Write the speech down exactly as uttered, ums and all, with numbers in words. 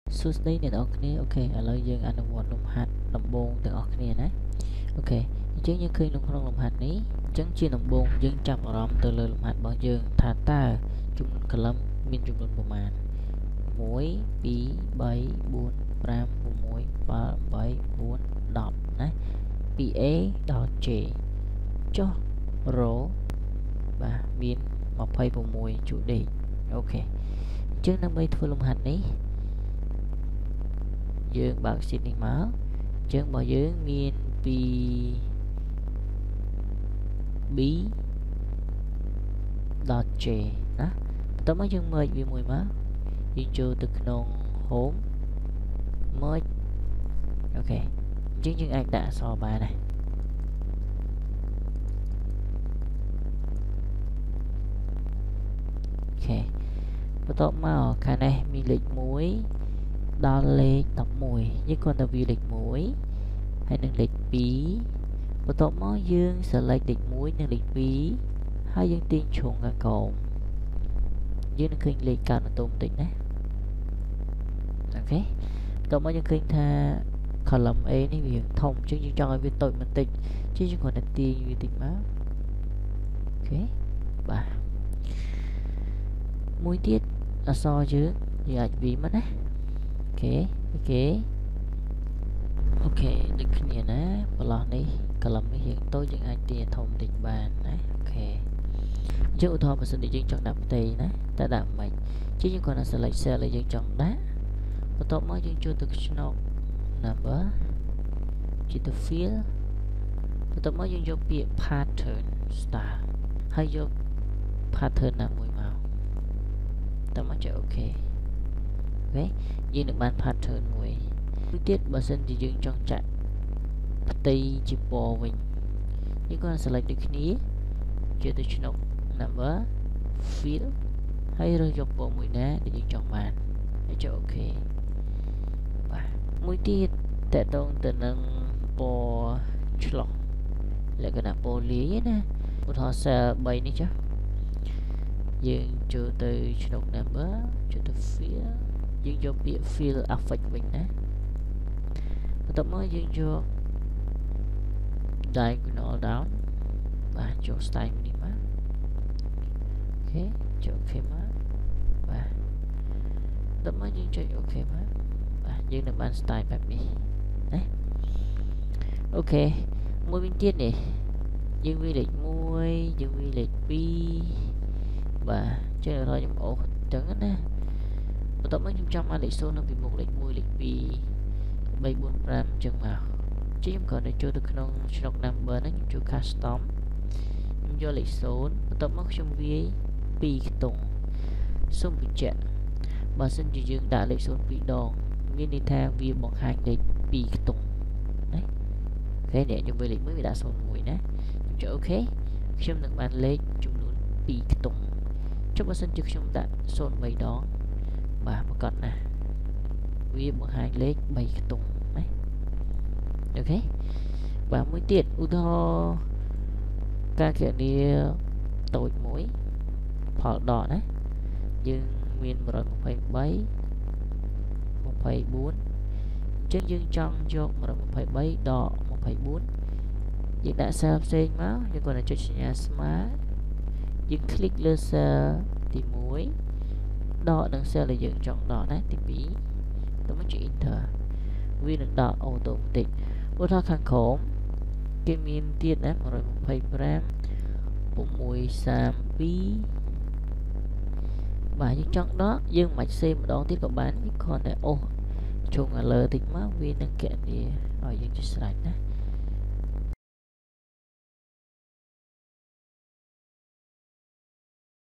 សួស្តីអ្នកនរគ្នាអូខេឥឡូវយើងអនុវត្តលំហាត់ដំបូងទាំងអស់គ្នាណាអូខេអញ្ចឹងយើងឃើញក្នុងលំហាត់នេះអញ្ចឹងជាដំបូងយើងចាប់អារម្មណ៍ទៅលើលំហាត់របស់យើងថាតើចំនួនកាឡឹមមានចំនួនប្រមាណមួយ ពីរ បី បួន ប្រាំ ៦ 7 8 9 10ណាពី A ដល់ J ចុះ row បាទមាន ยี่สิบหก ជួរដេកអូខេអញ្ចឹងដើម្បីធ្វើលំហាត់នេះយើងបើក sheet នេះមកអញ្ចឹងរបស់យើងមានពី B ដល់ J ណាបន្ទាប់មកយើង merge វាមួយមកយើងចូលទៅក្នុង home merge អូខេអញ្ចឹងយើងអាចដាក់អក្សរបានដែរអូខេបន្ទាប់មកខាងនេះមានលេខមួយដល់លេខដប់មួយយើងគ្រាន់តែវាលេខមួយហើយនឹងលេខពីរបន្ទាប់មកយើង select លេខមួយនិងលេខពីរហើយយើងទាញជ្រុងកាកោមយើងនឹងឃើញលេខកើតបន្តិចបន្តិចណាអូខេបន្ទាប់មកយើងឃើញថា column A នេះវាធំអញ្ចឹងយើងចង់ឲ្យវាតូចបន្តិចជាយើងគ្រាន់តែទាញវាតិចមកអូខេបាទមួយទៀតអក្សរយើងយើងអាចវាមកណាអូខេអូខេអូខេដូចគ្នាណាបន្លោះនេះ column នេះយើងតូចយើងអាចទាញធំបន្តិចបានណាអូខេអញ្ចឹងឧទាហរណ៍បើសិនជាយើងចង់ដាក់ផ្ទៃណាតែដាក់មិនជាយើងគ្រាន់តែ select cell ដែលយើងចង់ដាក់បន្ទាប់មកយើងចូលទៅក្នុង number ជាទៅ fill បន្ទាប់មកយើងយកពាក្យ pattern style ហើយយក pattern ណាមួយមកតើមកចុចអូខេអូខេយើងនឹងបាន pattern មួយមួយទៀតបើសិនជាយើងចង់ចាក់ផ្ទៃជាពណ៌វិញយើងគាត់ select ដូចគ្នាចូលទៅក្នុង number fill ហើយរើសយកពណ៌មួយណាដែលយើងចង់បានហើយចុចអូខេបាទមួយទៀតតកតងទៅនឹងពណ៌ឆ្លុះលក្ខណៈពណ៌លាយណាឧទាហរណ៍ cell បីនេះចុះយើងចូលទៅក្នុង number ចូលទៅ fill យើងយកពាក្យ fill affect វិញណាបន្ទាប់មកយើងយក diagonal down បាទចូល style នេះមកអូខេចូលអូខេមកបាទបន្ទាប់មកយើងចុចអូខេមកបាទយើងនឹងបាន style បែបនេះណាអូខេមួយវិញទៀតនេះយើងវាលេខមួយយើងវាលេខពីរបាទចេះរយខ្ញុំអូសចឹងណាបន្ទាប់មកខ្ញុំចង់បានលេខศูนย์នៅពីមុខលេខមួយលេខពីរបីបួនប្រាំចឹងមកជាខ្ញុំគ្រាន់តែចូលទៅក្នុងឆ្នុក number ហ្នឹងខ្ញុំចូល custom ខ្ញុំយកលេខศูนย์បន្ទាប់មកខ្ញុំវាយពីរខ្ទង់សូមបញ្ជាក់បើសិនជាយើងដាក់លេខศูนย์ពីរដងមានន័យថាវាបង្ហាញលេខពីរខ្ទង់ណាអូខេនេះខ្ញុំវាយលេខមួយវាដាក់ศูนย์មួយណាខ្ញុំចុចអូខេខ្ញុំនឹងបានលេខចំនួនពីរខ្ទង់ចុះបើសិនជាខ្ញុំដាក់ศูนย์បីដងបាទប្រកបណាវាបង្ហាញលេខបីខ្ទង់ណាអូខេបាទមួយទៀតឧទាហរណ៍ការគណនាតូចមួយផលដកណាយើងមានmột trăm hai mươi ba ยี่สิบสี่អញ្ចឹងយើងចង់យកmột trăm hai mươi baដកยี่สิบสี่យើងដាក់ cell ផ្សេងមកយើងគាត់ចុចសញ្ញាស្មើយើងคลิกលើ cell ទីមួយដកនឹង cell ដែលយើងចង់ដកណាទីពីរទៅមកចុច enter វានឹងដកអូតូម៉ាទិកឧទាហរណ៍ខាងក្រោមគេមានទៀតណាmột trăm hai mươi lăm 632បាទយើងចង់ដកយើងមិនសេម្ដងទៀតក៏បានយើងគ្រាន់តែអូសជុំ alert តិចមកវានឹងគណនាឲ្យយើងជាស្រេចណា